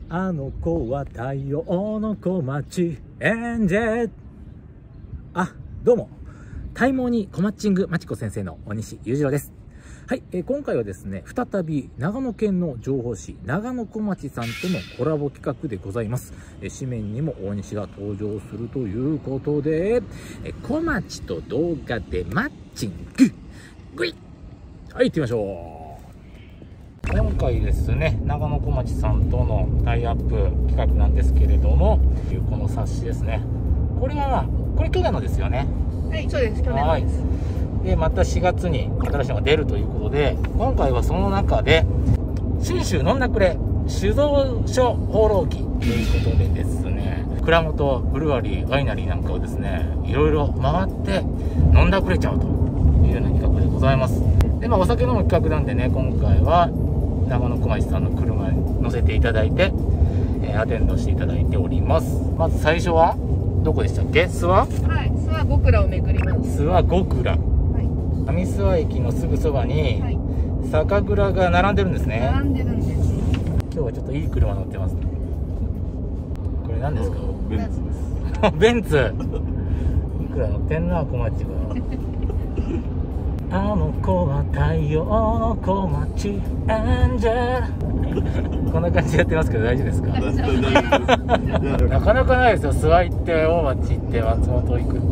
あの子は太陽の小町エンジェル。あ、どうもタイモーにコマッチングまちこ先生の大西裕次郎です。はい、今回はですね、再び長野県の情報誌長野小町さんとのコラボ企画でございます。紙面にも大西が登場するということで、小町と動画でマッチンググイッ、はい、行ってみましょう。今回ですね、長野小町さんとのタイアップ企画なんですけれども、この冊子ですね。これ去年のですよね。 はい、そうです。去年のです。 で、また4月に新しいのが出るということで、今回はその中で、信州飲んだくれ酒造所放浪記ということでですね、蔵元、ブルワリー、ワイナリーなんかをですね、いろいろ回って飲んだくれちゃうというような企画でございます。で、お酒飲む企画なんでね、今回は長野小町さんの車に乗せていただいて、アテンドしていただいております。まず最初は、どこでしたっけ？諏訪？ はい、諏訪五蔵を巡ります。 諏訪五蔵。上諏訪駅のすぐそばに酒蔵が並んでるんですね。 並んでるんです。 今日はちょっといい車乗ってますね。これ何ですか？ ベンツです。 ベンツ。いくら乗ってんな、小町が。あの子は太陽の小町エンジェル。こんな感じでやってますけど大丈夫ですか？なかなかないですよ。諏訪行って大町行って松本行くって。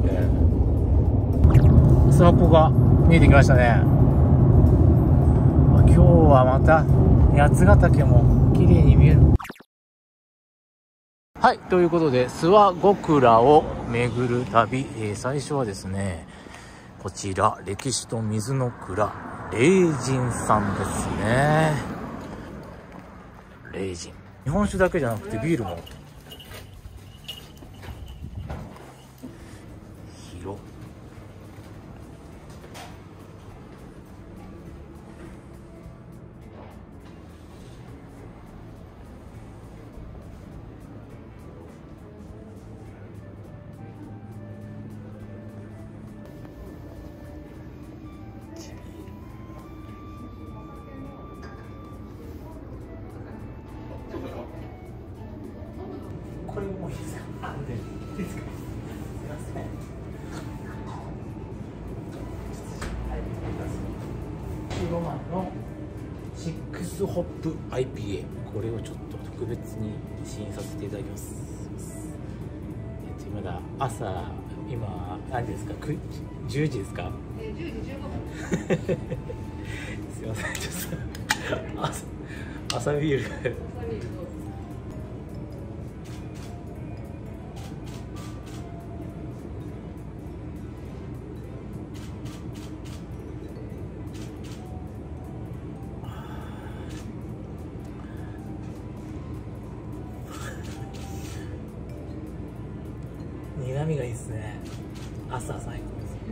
諏訪湖が見えてきましたね。今日はまた八ヶ岳も綺麗に見える。はい、ということで諏訪五蔵を巡る旅、最初はですね、こちら歴史と水の蔵霊人さんですね。霊人、日本酒だけじゃなくてビールも広。これもいいですか？いいですか？すみません。15万の6ホップ IPA、 これをちょっと特別に試飲させていただきます。まだ朝、今何時ですか？10時ですか 10時15分。 すみません、ちょっと朝ビール苦味がいいですね。朝最高です。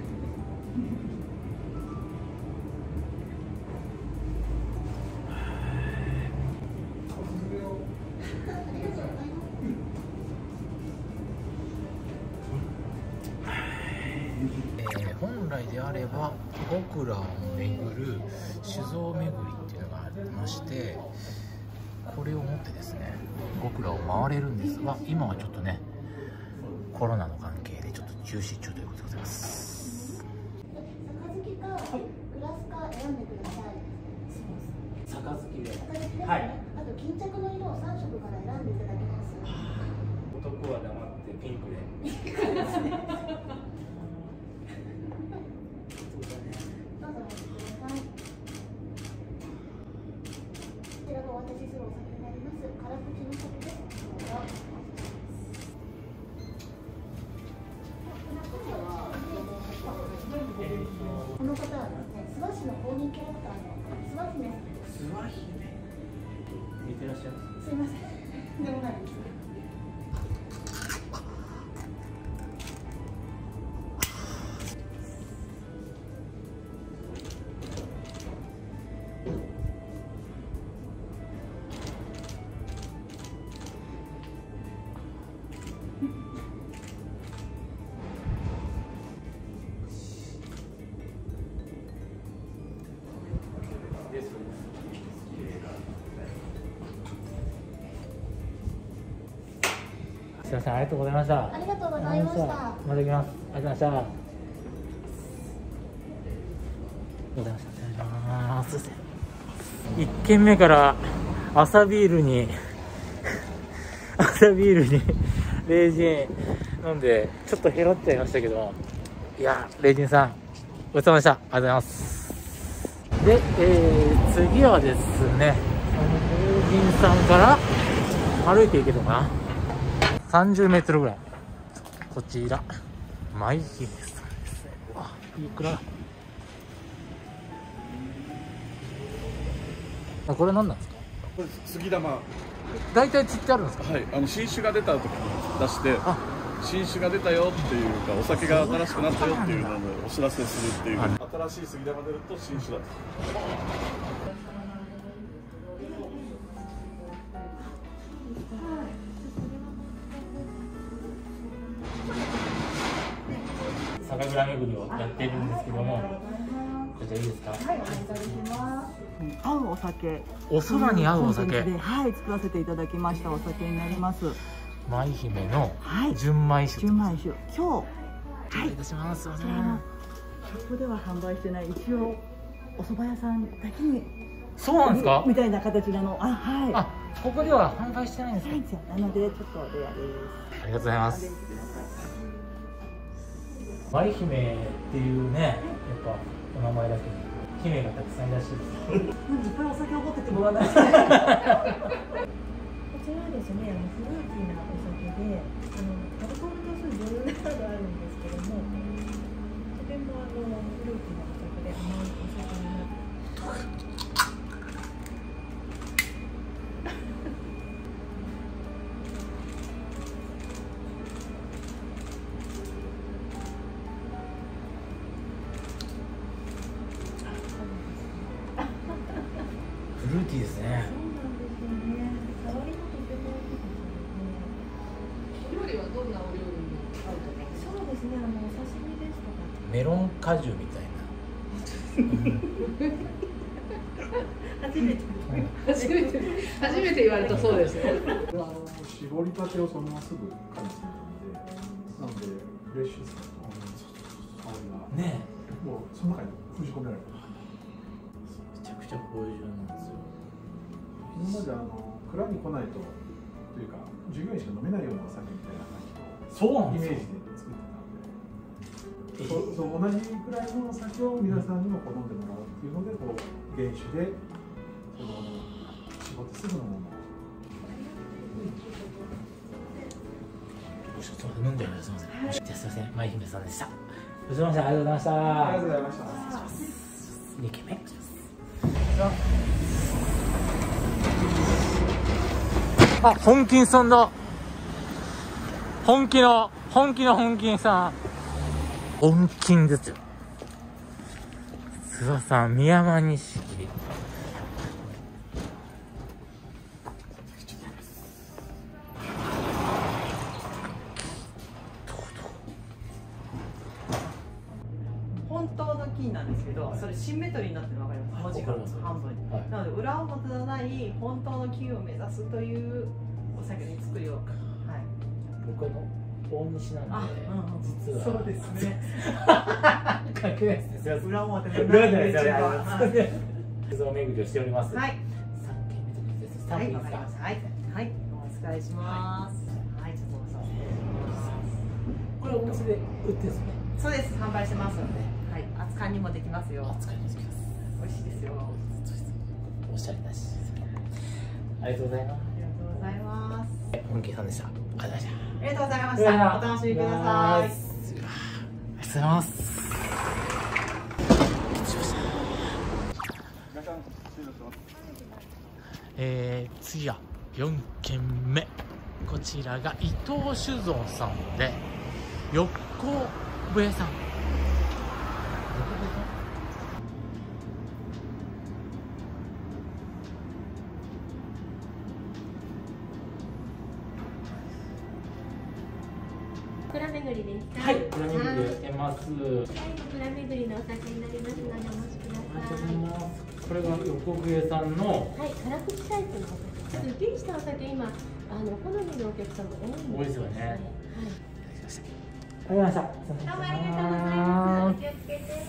本来であれば五蔵を巡る酒造巡りっていうのがありまして、これを持ってですね五蔵を回れるんですが、今はちょっとねコロナの関係でちょっと中止中ということでございます。 杯かグラスか選んでください。 杯で。 はい。あと巾着の色を3色から選んでいただけます。 男は黙ってピンクで。 どうぞお待ちください。こちらがお渡しするお酒になります。辛口の酒です。どうぞ。この方はですね、諏訪市の公認キャラクターの諏訪姫。 諏訪姫。似てらっしゃいます。 すいません。でもないです。 みません、ありがとうございました。 ありがとうございました。 また来ます。ありがとうございました。ありがとうございました。ありがとうございました。すいません。1軒目から朝ビールにレージン飲んでちょっと減らっちゃいましたけど、いやレージンさんごちそうさまでした。ありがとうございます。で、次はですね、レージンさんから歩いていけるかな、30メートルぐらい、こちら舞姫さんですね。うわ、いくら、これ何なんですか？ これ杉玉。 大体釣ってあるんですか？ はい、新酒が出た時に出して、新酒が出たよっていうか、お酒が新しくなったよっていうのをお知らせするっていう、新しい杉玉出ると新酒だと。 酒蔵巡りをやってるんですけども、こちらいいですか？ はい、お願いします。合うお酒。 お蕎麦に合うお酒。 はい、作らせていただきましたお酒になります。 舞姫のはい純米酒。 純米酒。今日。 はい、いたします。すいません。 ショップでは販売してない、一応お蕎麦屋さんだけに。 そうなんですか？ みたいな形なの。あ、はい。 あ、ここでは販売してないんですか？ ないんですよ。なのでちょっとレアです。 ありがとうございます。舞姫っていうね、やっぱお名前だけど姫がたくさんいらっしゃる。 いっぱいお酒を持ってってもらわない。こちらはですね、フルーティーなお酒で、アルコール度数17度あるんですけども、とてもフルーティーなお酒で甘いお酒になって。 フルーティーですね。 料理はどんなお料理に合うとか？ そうですね、お刺身ですとか。 メロン果汁みたい初めて言われたそうですよ。 絞りたてをそのまますぐ感じてるので、なのでフレッシュさと香りがな。ねもうその中に封じ込められてる。 めちゃくちゃ芳醇なんですよ。 今まで蔵に来ないというか従業員しか飲めないようなお酒みたいな感じのそうなんイメですージで作ってたので、そう同じくらいのお酒を皆さんにも好んでもらうっていうので、こう原酒で絞ってすぐのものを。 ちょっと飲んじゃいました。すみません。じゃあすみません、舞姫さんでした。ごちそうさまでした。ありがとうございました。 ありがとうございました。 2軒目。あ、本金さんだ。本気の本金さん。本金ですよ。諏訪さん、宮間錦。 本当の金なんですけど、それシンメトリーになってるの分かります？文字が半分に。なので裏表のない本当の金を目指すというお酒に作りを。はい。 僕の大西なんで、実はそうですね。 関係ないですね。 裏表の裏ないじゃないはいです。酒造巡りをしております。 はい。 3軒目ということです。スタはい、 ッフですか？ わかりました。はい、はい、お伝えします。はい、ちょっとお伝えしこれお店で売ってるんですよね。 ます。そうです、販売してますので、はい、熱燗にもできますよ。 使います。 美味しいですよ。 おしゃれだし。ありがとうございます。 ありがとうございます。 本金さんでした。ありがとうございました。 ありがとうございました。お楽しみください。 ありがとうございます。次は4軒目。こちらが伊藤酒造さんで横笛さん。 蔵巡りですか？ はい、裏巡りでやってます。 蔵巡りのお酒になりますのでお待ちくだありがとうござさい。 います。これが横笛さんのはい、辛口タイプのお酒です。 すっきりしたお酒、今好みのお客様多いんです。 多いですよね。 はい。 ありがとうございました。 どうもありがとうございます。お気をつけて。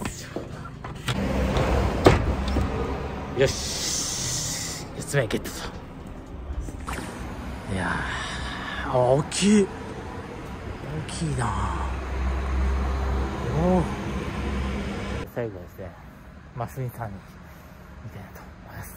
よし、4つ目ゲットと。いやー、大きい。大きいな。おお。最後はですね、マスミさんに見たいなと思います。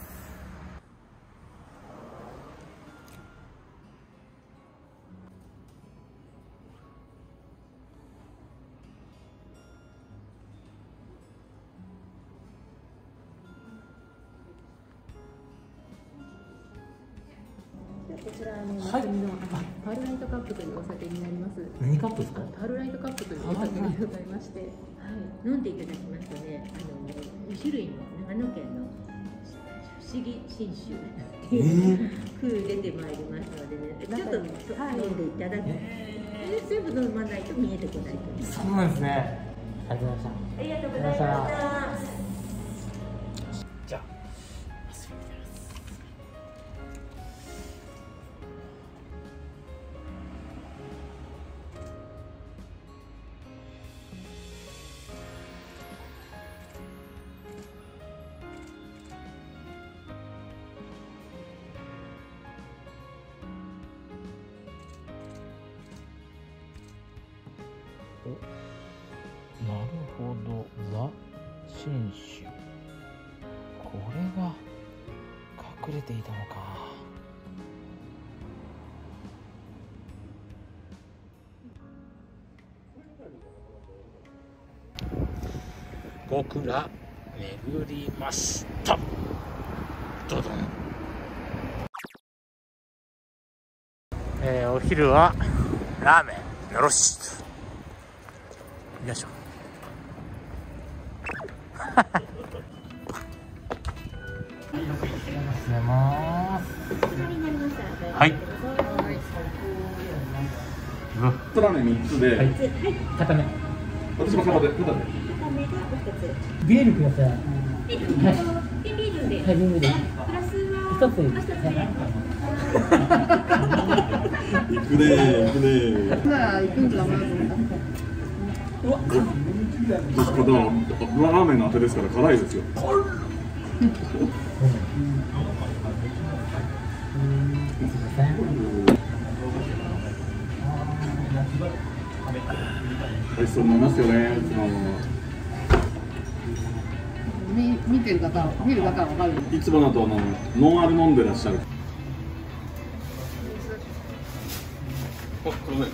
こちらマスミのパールライトカップというお酒になります。 何カップですか？ パールライトカップというお酒でございまして、 飲んでいただきますとね、2種類の長野県の不思議新酒っていう風出てまいりますのでね、ちょっと飲んでいただく。全部飲まないと見えてこないと。 そうなんですね。ありがとうございました。 ありがとうございました。 じゃあ、なるほど、ザ・新種。これが隠れていたのか。僕ら巡りました。どどん。お昼はラーメンよろしいと。よいしょ。はい。 トラーメン3つで、 片目。 私も片手。 ビールください。 ビールで。 はい、ビールで。 プラスは一つで。 行くね。 行くんかなと思った。 ラーメンのあてですから辛いですよ。美味しそうになりますよね。 見てる方は分かる。 いつもだとノンアル飲んでらっしゃる。これね。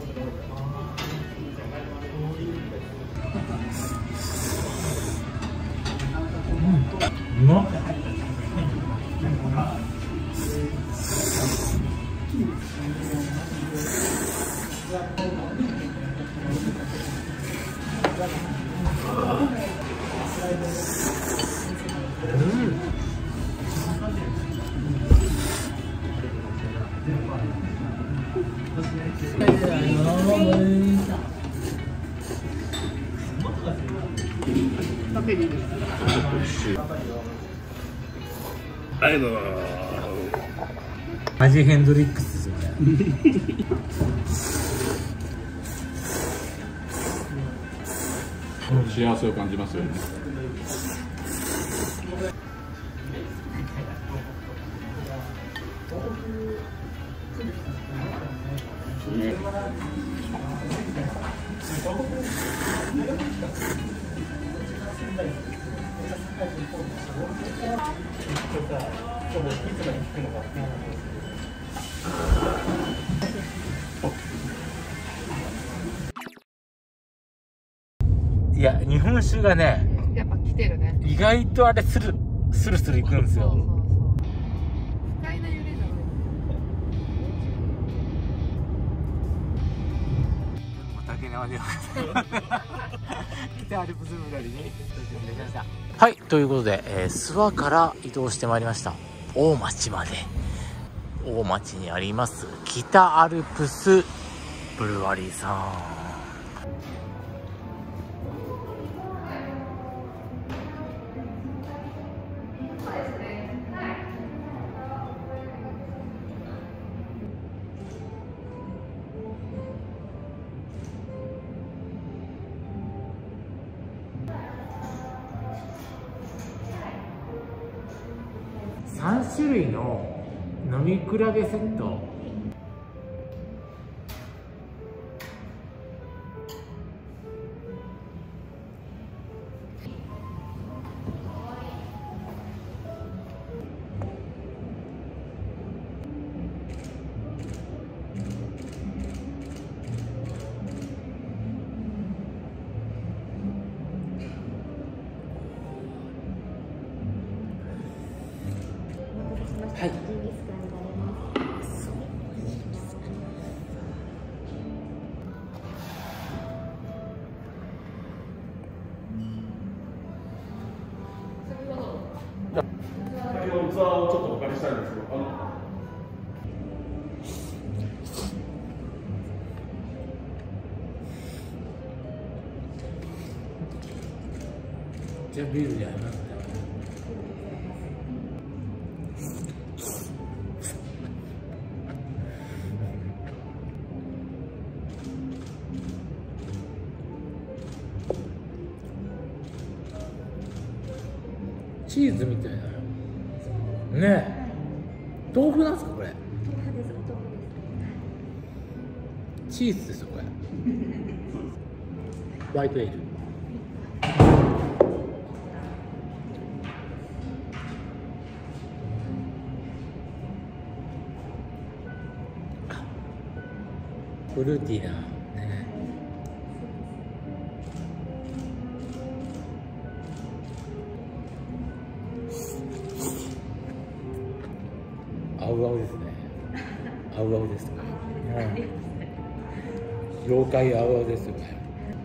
うまっ。マジヘンドリックスですよね。 幸せを感じますよね。 いや、日本酒がね、 やっぱ来てるね。 意外とあれスルスルいくんですよ。 不快な揺れじゃない。 竹縄で北アルプス村にね。はい、ということで、諏訪から移動してまいりました。大町まで。大町にあります北アルプスブルワリーさん。 3種類の飲み比べセット。はい。 先ほど器をちょっとお借りしたいんですけど、 じゃあビールで合いますね。チーズみたいなねえ、豆腐なんですかこれ？チーズですよこれ。ホワイトエール。フルーティーなね。青々ですね。青々ですね。妖怪青々ですよね。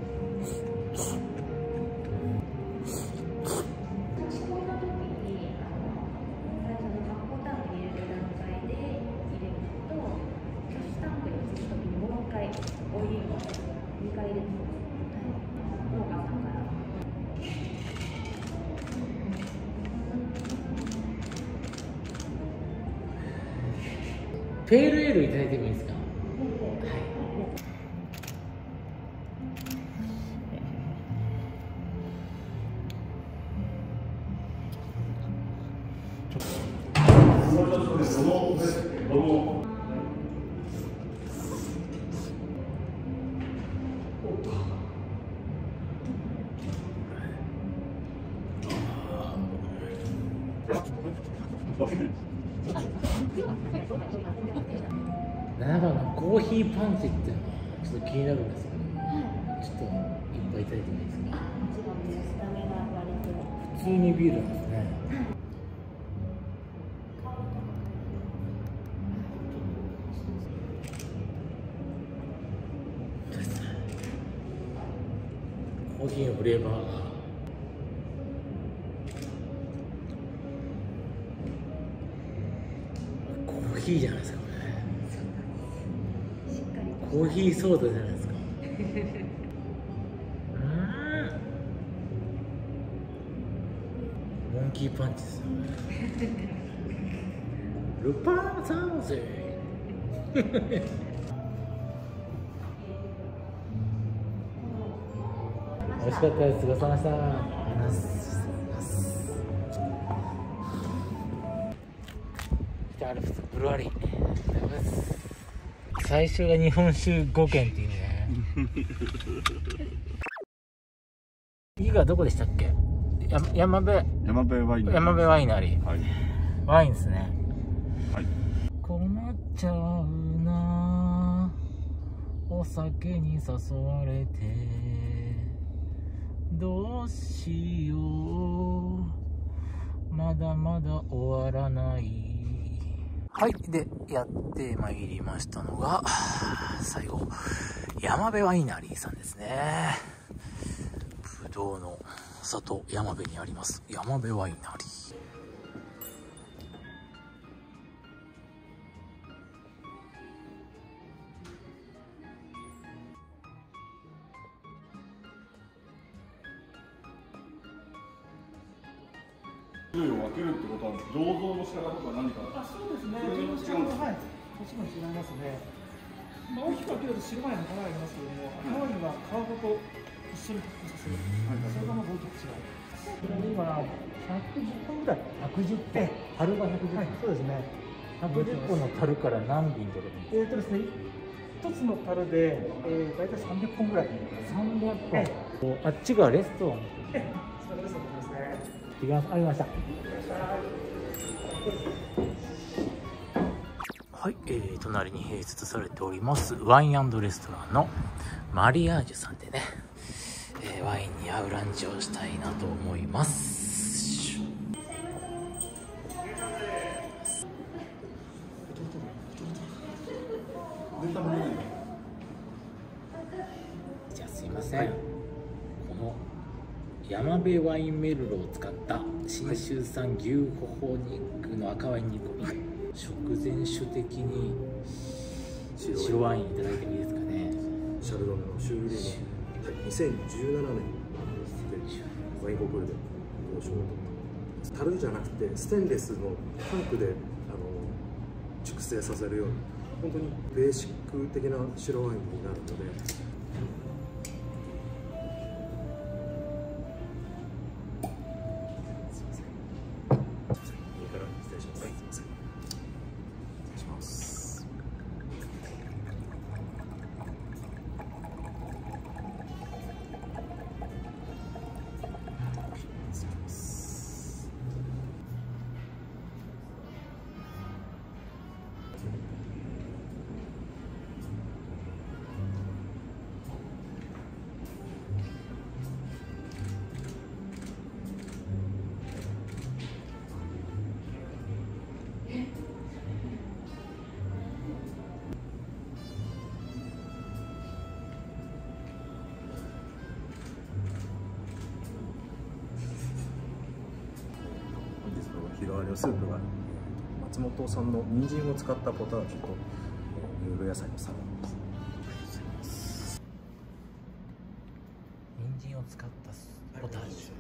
仕込んだ時に最初の発酵タンクに入れる段階で入れるのと、キャッシュタンクに移す時にもう一回オイリンを2回入れてます。農家さんから。 ペールエールいただいてもいいですか？7番のコーヒーパンチっていうのはちょっと気になるんですけど、ちょっといっぱいいただいてもいいですか？ もちろんです。見た目が割と普通にビールなんですね。コーヒーのフレーバーがコーヒーじゃないですかこれ。 しっかりとコーヒーソーダじゃないですか。モンキーパンチですよね。ルパン三世。美味しかったです。ごちそうさまでした。北アルプスブルワリー。最初が日本酒5軒っていうね。次がどこでしたっけ？山辺ワイナリー。 はい、 ワインですね。 はい、 困っちゃうな、お酒に誘われてどうしよう、まだまだ終わらない。はい。で、やってまいりましたのが、最後、山辺ワイナリーさんですね。ぶどうの里山辺にあります、山辺ワイナリー。 種類を分けるってことは醸造の仕方とか何か。 あ、そうですね。 それも違うんですか？ はい。もちろん違いますね。まあ、大きく分けると白ワインの殻がありますけれども、赤ワインは皮ごと一緒に発酵させる。それがまあ大きく違う。 今110本ぐらい。110本。樽が110本。 はい、そうですね。 110本の樽から何瓶取れるんですか？ ですね、一つの樽で、大体300本ぐらい。 300本。あっちがレストラン。 それですね。 行きます。ありました。はい、隣に併設されておりますワイン&レストランのマリアージュさんでね、ワインに合うランチをしたいなと思います。じゃあすいません、この山辺ワインメルロを使った信州産牛ほほ肉の赤ワイン煮込み、食前酒的に白ワインいただいてもいいですかね。 シャルドネのシュールーの、2017年ワインコンクールで賞を取った。樽じゃなくてステンレスのタンクで熟成させるように、本当にベーシック的な白ワインになるので。日替わりのスープが松本産の人参を使ったポタージュといろいろ野菜のサラダです。 人参を使ったポタージュ、 はい、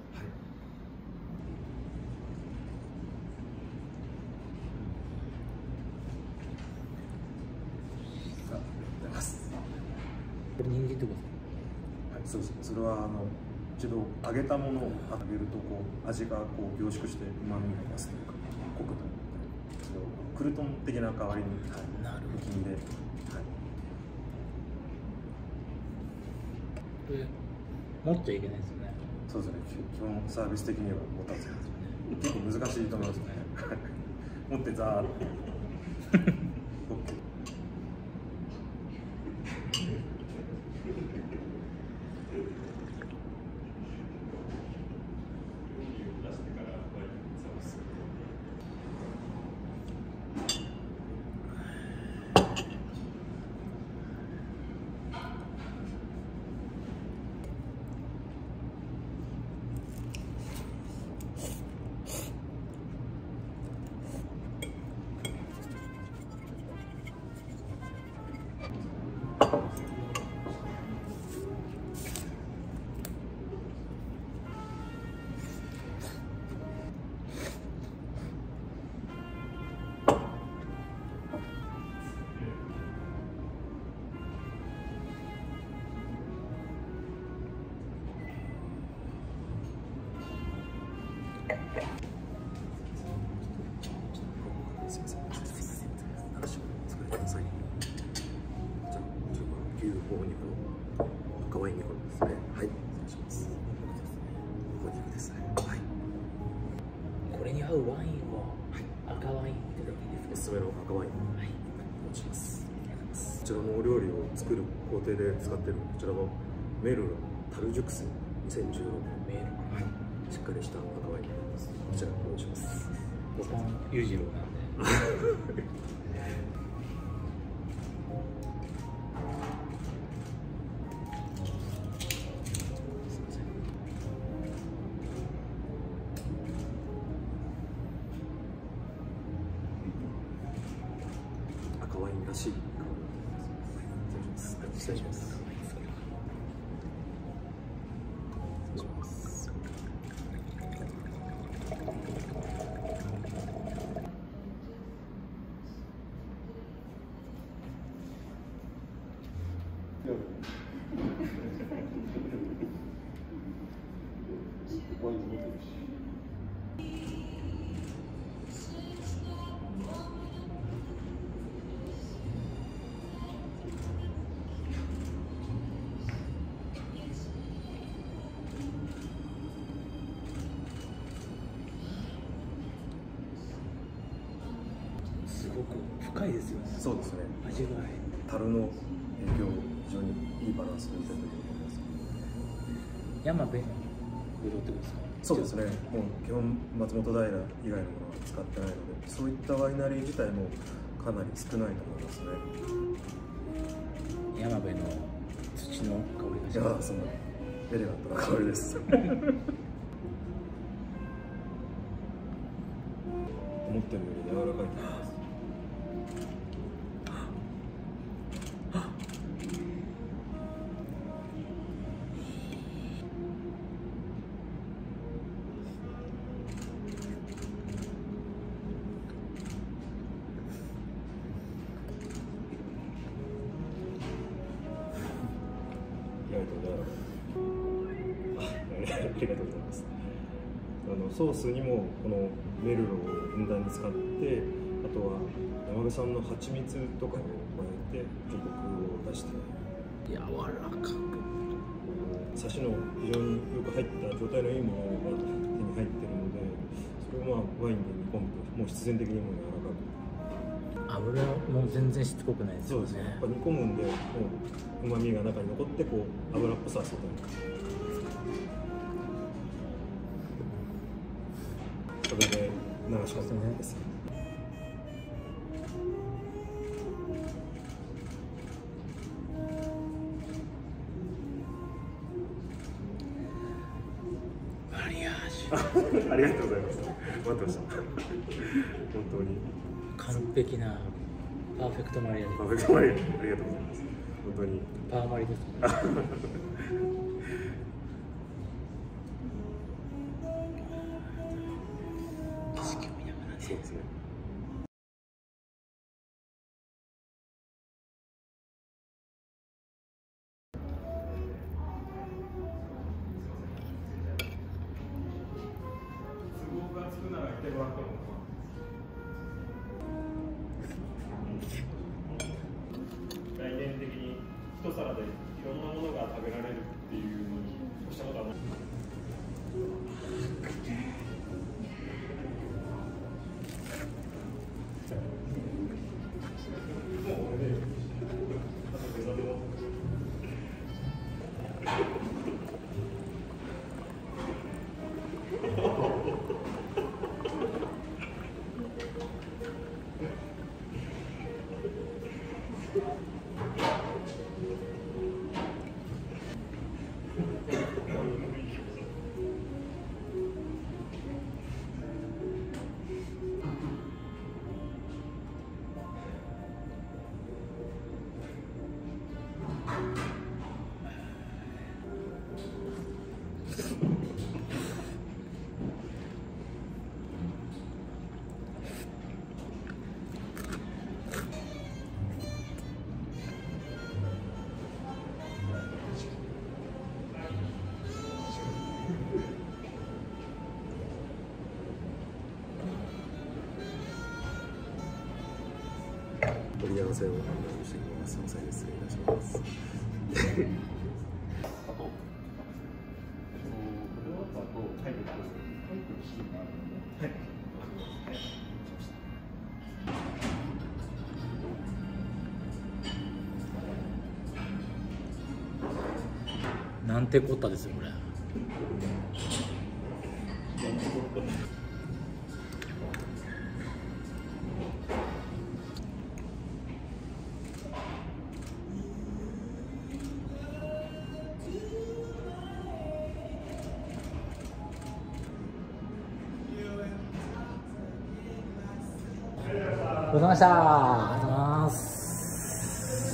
ありがとうございます。 これ人参ってことですか？ はい、そうですね。それは一度揚げたものを揚げると味が凝縮して旨味が増すというか濃くなるので、それをクルトン的な代わりに、 なるほど。 気味で、 これ持っちゃいけないですよね。 そうですね。基本サービス的には持たず結構難しいと思いますね。持ってザーッと。すみません。話を作ってください。じゃあ、牛ほほ肉の赤ワイン煮込みですね。はい、失礼します。ほほ肉ですね。はい。 これに合うワインを、赤ワインいただいていいですか？ おすすめの赤ワイン。はい。お持ちします。こちらのお料理を作る工程で使っているこちらのメルロ樽熟成2016年。メルロ。はい。しっかりした赤ワインになります。こちらお願いします。 ボタン裕次郎なんで。 赤ワインらしい。失礼します。 ワイン持ってるし。 すごく深いですよね。 そうですね。 味わい。 樽の影響、非常にいいバランスで出てると思います。 山辺のぶどうってことですか？ そうですね。もう基本松本平以外のものは使ってないので、そういったワイナリー自体もかなり少ないと思いますね。 山辺の土の香りがしいやます。 そのエレガントな香りです。思ってるより柔らかいと思います。意外と柔らかい。ありがとうございます。ソースにもこのメルロをふんだんに使って、あとは山口産の蜂蜜とかを加えてコクを出して、 柔らかく。 サシの非常によく入った状態のいいものが手に入っているので、それをワインで煮込むともう必然的にも柔らかく。 油も全然しつこくないですよね。 そうですね。やっぱ煮込むんで、もう旨味が中に残ってこう油っぽさは外に。それで流し込んでです。 マリアージュ。 ありがとうございます。待ってました。本当に完璧なパーフェクトマリアージュ。 パーフェクトマリアージュ、ありがとうございます。本当にパーマリですね。景色を見ながらね。 そうですね。 概念的に一皿でいろんなものが食べられるっていうのに越したことはない。 盛り合わせを案内していきます。すみません、失礼いたします。 あと、これだとタイプのシーンがあるので、はい。 なんてこったですよこれ。ごちそうさまでした。ありがとうございます。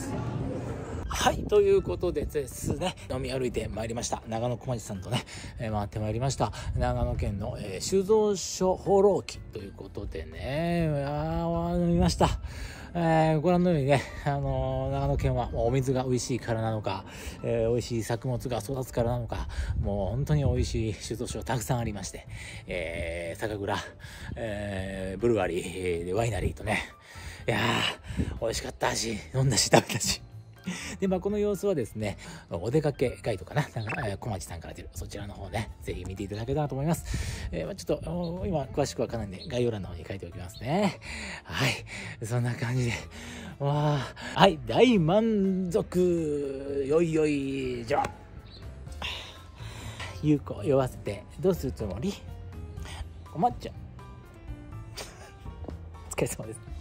はい、ということでですね、飲み歩いてまいりました。長野小町さんとね、回ってまいりました。長野県の、酒造所放浪記ということでね、飲みました。 ご覧のようにね、長野県はお水が美味しいからなのか、美味しい作物が育つからなのか、もう本当に美味しい酒造所たくさんありまして、酒蔵、ブルワリーでワイナリーとね、いやー美味しかったし、飲んだし食べたし。で、この様子はですね、お出かけガイドかな、小町さんから出る、そちらの方ね、ぜひ見ていただけたらと思います。ちょっと、今、詳しくわかんないんで、概要欄の方に書いておきますね。はい。そんな感じで、はい、大満足。よいよい、じゃあ。ゆうこ酔わせて、どうするつもり？おまっちゃん。お疲れ様です。